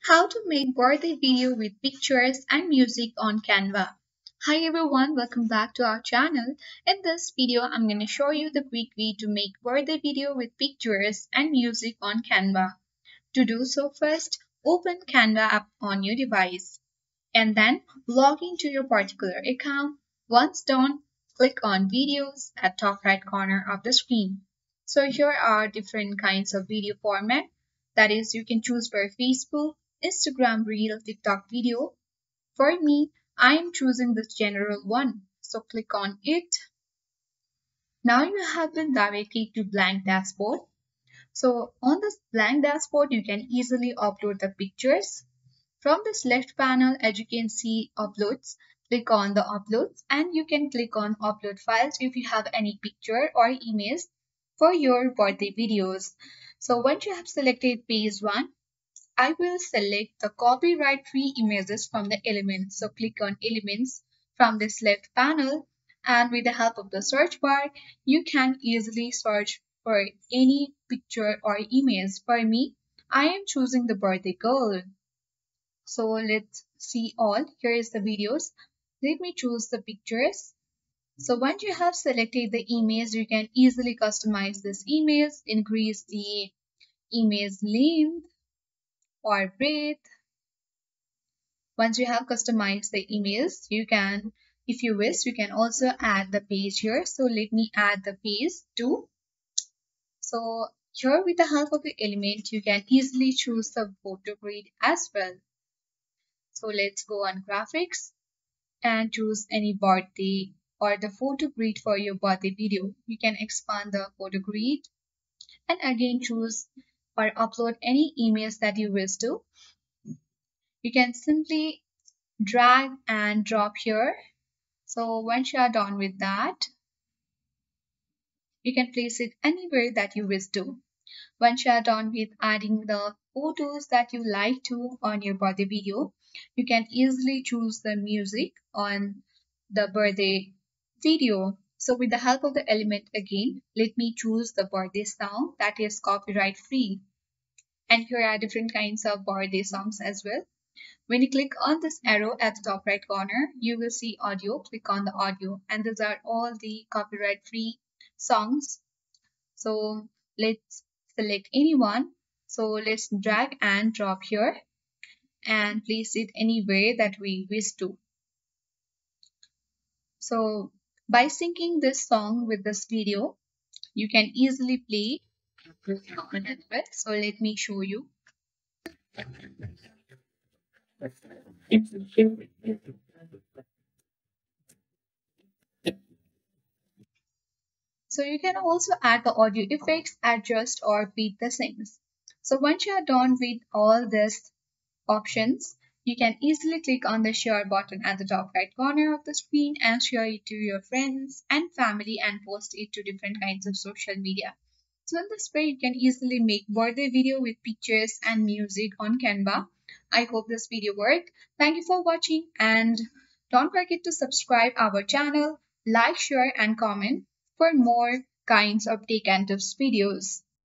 How to make birthday video with pictures and music on Canva. Hi everyone, welcome back to our channel. In this video, I'm going to show you the quick way to make birthday video with pictures and music on Canva. To do so, first, open Canva app on your device and then log into your particular account. Once done, click on videos at top right corner of the screen. So here are different kinds of video format. That is, you can choose for Facebook, Instagram Reel, TikTok video. For me, I am choosing this general one. So click on it. Now you have been directed to blank dashboard. So on this blank dashboard, you can easily upload the pictures. From this left panel, as you can see uploads, click on the uploads and you can click on upload files if you have any picture or images for your birthday videos. So once you have selected page 1, I will select the copyright free images from the elements. So click on elements from this left panel and with the help of the search bar, you can easily search for any picture or image. For me, I am choosing the birthday girl. So let's see all. Here is the videos. Let me choose the pictures. So once you have selected the image, you can easily customize this image, increase the image length or breadth. Once you have customized the image, you can, if you wish, you can also add the page here. So let me add the page too. So here with the help of the element, you can easily choose the photo grid as well. So let's go on graphics and choose any birthday or the photo grid for your birthday video. You can expand the photo grid and again choose or upload any image that you wish to. You can simply drag and drop here. So once you are done with that, you can place it anywhere that you wish to. Once you are done with adding the photos that you like to on your birthday video, you can easily choose the music on the birthday video. So with the help of the element again, let me choose the birthday song that is copyright free. And here are different kinds of birthday songs as well. When you click on this arrow at the top right corner, you will see audio. Click on the audio and these are all the copyright free songs. So let's select any one. So let's drag and drop here and place it anywhere that we wish to. So by syncing this song with this video, you can easily play it with. So let me show you. So you can also add the audio effects, adjust or beat the sings. So once you are done with all these options, you can easily click on the share button at the top right corner of the screen and share it to your friends and family and post it to different kinds of social media. So in this way, you can easily make birthday video with pictures and music on Canva. I hope this video worked. Thank you for watching and don't forget to subscribe our channel, like, share and comment for more kinds of tech and tips videos.